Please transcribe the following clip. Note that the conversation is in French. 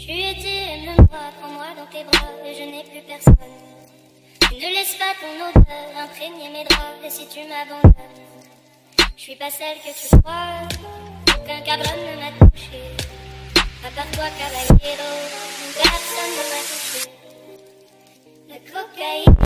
Tu étais, aime-moi, prends-moi dans tes bras, et je n'ai plus personne. Tu ne laisses pas ton odeur imprégner mes draps, et si tu m'abandonnes, je suis pas celle que tu crois, aucun cabron ne m'a touché. À part toi, caballero, personne ne m'a touché. La cocaïne.